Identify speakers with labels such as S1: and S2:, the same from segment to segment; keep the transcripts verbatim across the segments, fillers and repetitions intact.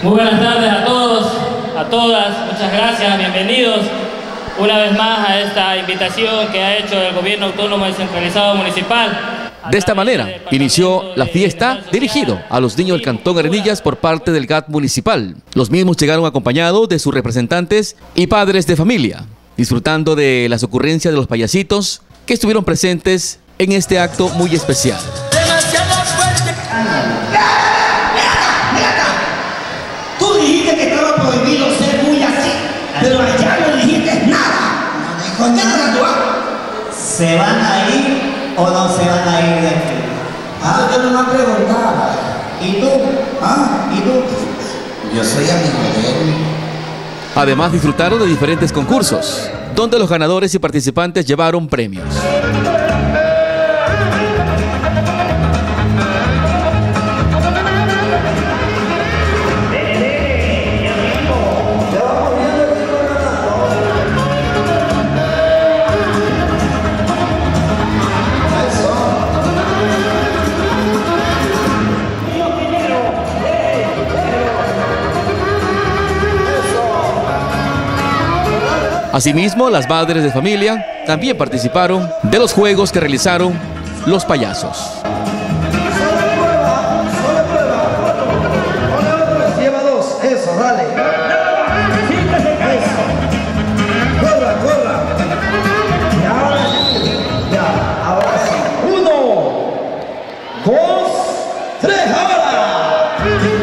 S1: Muy buenas tardes a todos, a todas, muchas gracias, bienvenidos una vez más a esta invitación que ha hecho el Gobierno Autónomo Descentralizado Municipal.
S2: De esta manera, inició la fiesta dirigido a los niños del Cantón Arenillas por parte del G A T municipal. Los mismos llegaron acompañados de sus representantes y padres de familia, disfrutando de las ocurrencias de los payasitos que estuvieron presentes en este acto muy especial.
S3: Tú dijiste que estaba prohibido ser muy así, pero allá no dijiste nada. ¿Con qué te
S4: ¿Se van a ir o no se van a ir de aquí?
S3: Ah, yo no me preguntaba.
S4: ¿Y tú?
S3: Ah,
S4: ¿Y tú?
S3: yo soy amigo de él.
S2: Además, disfrutaron de diferentes concursos, donde los ganadores y participantes llevaron premios. Asimismo, las madres de familia también participaron de los juegos que realizaron los payasos.
S4: Lleva dos, eso, dale. Eso. Corra, corra. Y ahora sí. Ya, ahora sí. Uno, dos, tres, ahora.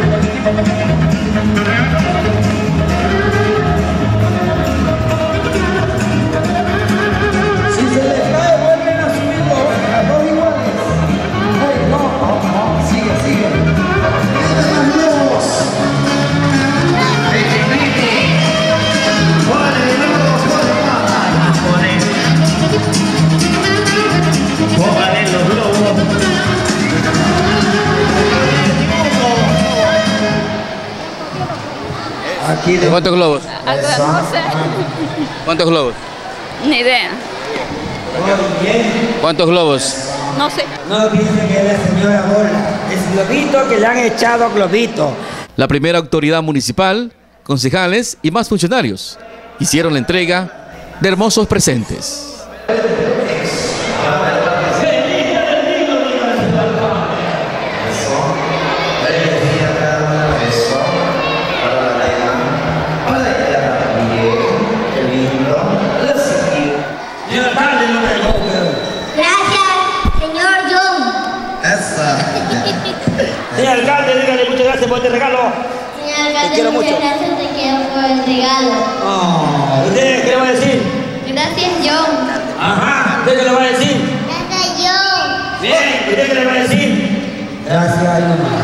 S2: ¿Cuántos globos?
S5: No sé.
S2: ¿Cuántos globos?
S5: Ni idea.
S2: ¿Cuántos globos?
S5: No sé.
S4: No piense que es la señora Bola. Es globito que le han echado globito.
S2: La primera autoridad municipal, concejales y más funcionarios hicieron la entrega de hermosos presentes.
S4: Señor alcalde, dígale muchas gracias por este regalo.
S6: Señor alcalde,
S4: te quiero mucho.
S6: Gracias, te quiero por el regalo.
S4: Oh, ¿usted qué le va a decir?
S6: Gracias, John.
S4: Ajá, ¿usted qué le va a decir?
S6: Gracias, John.
S4: Bien, ¿usted qué le va a decir? Gracias, ay, mamá.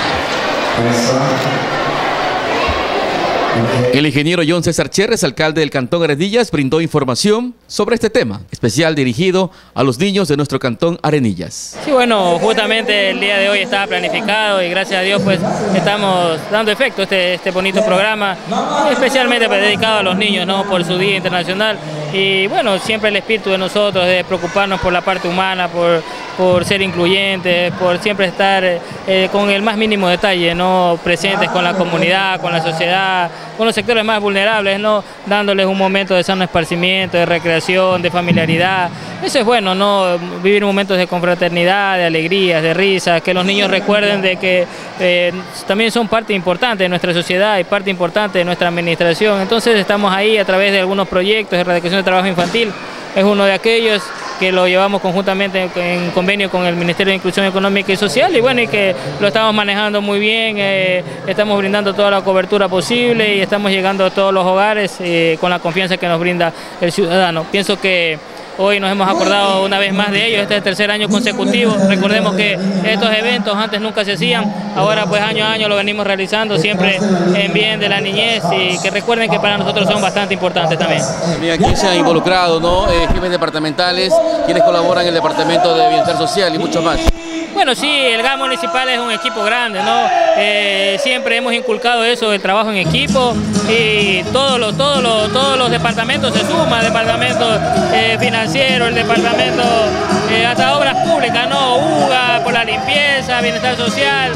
S2: El ingeniero John César Cherres, alcalde del Cantón Arenillas, brindó información sobre este tema especial dirigido a los niños de nuestro Cantón Arenillas.
S1: Sí, bueno, justamente el día de hoy estaba planificado y gracias a Dios pues estamos dando efecto este, este bonito programa, especialmente pues, dedicado a los niños, ¿no? Por su Día Internacional. Y bueno, siempre el espíritu de nosotros de preocuparnos por la parte humana, por, por ser incluyentes, por siempre estar eh, con el más mínimo detalle, ¿no? Presentes con la comunidad, con la sociedad, con los sectores más vulnerables, ¿no? Dándoles un momento de sano esparcimiento, de recreación, de familiaridad. Eso es bueno, ¿no? Vivir momentos de confraternidad, de alegrías, de risas, que los niños recuerden de que eh, también son parte importante de nuestra sociedad y parte importante de nuestra administración. Entonces estamos ahí a través de algunos proyectos de erradicación de trabajo infantil. Es uno de aquellos que lo llevamos conjuntamente en convenio con el Ministerio de Inclusión Económica y Social y bueno, y que lo estamos manejando muy bien, eh, estamos brindando toda la cobertura posible y estamos llegando a todos los hogares eh, con la confianza que nos brinda el ciudadano. Pienso que hoy nos hemos acordado una vez más de ellos, este es el tercer año consecutivo. Recordemos que estos eventos antes nunca se hacían, ahora pues año a año lo venimos realizando, siempre en bien de la niñez y que recuerden que para nosotros son bastante importantes también.
S2: Bien, aquí se han involucrado, ¿no? Eh, jefes departamentales, quienes colaboran en el Departamento de Bienestar Social y muchos más.
S1: Bueno, sí, el G A M municipal es un equipo grande, ¿no? Eh, siempre hemos inculcado eso, el trabajo en equipo y todos los, todos los, todos los departamentos se suman, el departamento eh, financiero, el departamento, eh, hasta obras públicas, ¿no? U G A, por la limpieza, bienestar social, el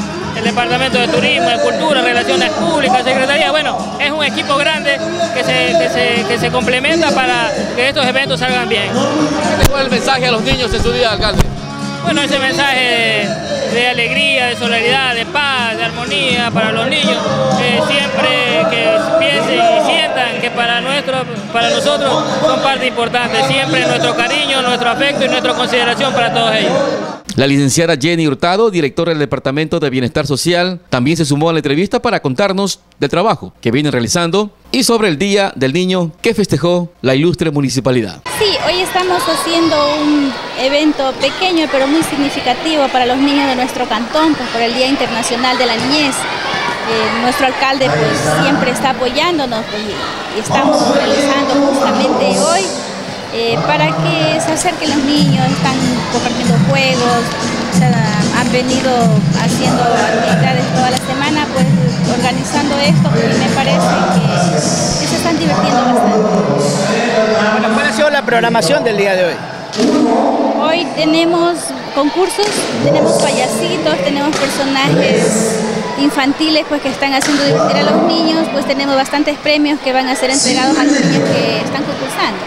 S1: Departamento de Turismo, de Cultura, Relaciones Públicas, Secretaría. Bueno, es un equipo grande que se, que se, que se complementa para que estos eventos salgan bien.
S2: ¿Cuál es el mensaje a los niños en su día, alcalde?
S1: Bueno, ese mensaje de, de alegría, de solidaridad, de paz, de armonía para los niños, eh, siempre que piensen y sientan que para, nuestro, para nosotros son parte importante, siempre nuestro cariño, nuestro afecto y nuestra consideración para todos ellos.
S2: La licenciada Jenny Hurtado, directora del Departamento de Bienestar Social, también se sumó a la entrevista para contarnos del trabajo que vienen realizando y sobre el Día del Niño que festejó la ilustre municipalidad.
S7: Sí, hoy estamos haciendo un evento pequeño pero muy significativo para los niños de nuestro cantón, pues por el Día Internacional de la Niñez. Eh, nuestro alcalde pues siempre está apoyándonos pues, y, y estamos realizando justamente hoy eh, para que se acerquen los niños, están compartiendo juegos, o sea, han venido haciendo actividades toda la semana, pues organizando esto y me parece que, que se están divirtiendo bastante.
S8: Bueno, ¿cuál ha sido la programación del día de hoy?
S7: Hoy tenemos concursos, tenemos payasitos, tenemos personajes infantiles pues que están haciendo divertir a los niños, pues tenemos bastantes premios que van a ser entregados a los niños que están concursando.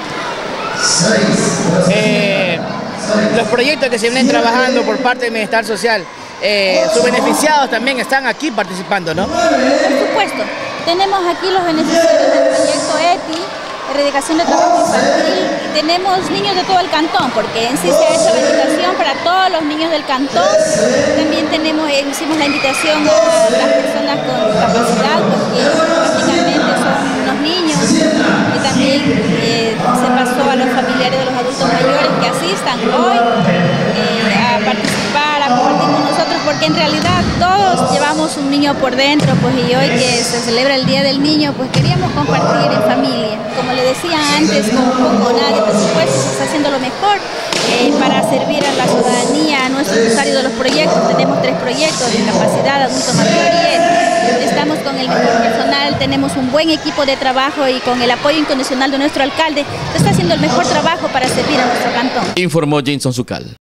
S8: Eh, los proyectos que se vienen trabajando por parte del Bienestar Social, eh, sus beneficiados también están aquí participando, ¿no?
S7: Por supuesto, tenemos aquí los beneficiarios del proyecto E T I, erradicación de trabajo infantil, y tenemos niños de todo el cantón, porque en sí se ha hecho la invitación para todos los niños del cantón. También tenemos, eh, hicimos la invitación a las personas con discapacidad, porque prácticamente son unos niños, y también eh, se pasó a los familiares de los adultos mayores que asistan hoy eh, a participar, a compartir con nosotros, porque en realidad todos llevamos un niño por dentro, pues y hoy que se celebra el Día del Niño, pues queríamos compartir en familia. Como le decía antes, con poco nada de presupuesto se está haciendo lo mejor eh, para servir a la ciudadanía, a nuestros usuarios de los proyectos. Tenemos tres proyectos: discapacidad, adulto mayor y E T I. Estamos con el mejor personal, tenemos un buen equipo de trabajo y con el apoyo incondicional de nuestro alcalde se está haciendo el mejor trabajo para servir a nuestro cantón.
S2: Informó Jason Zucal.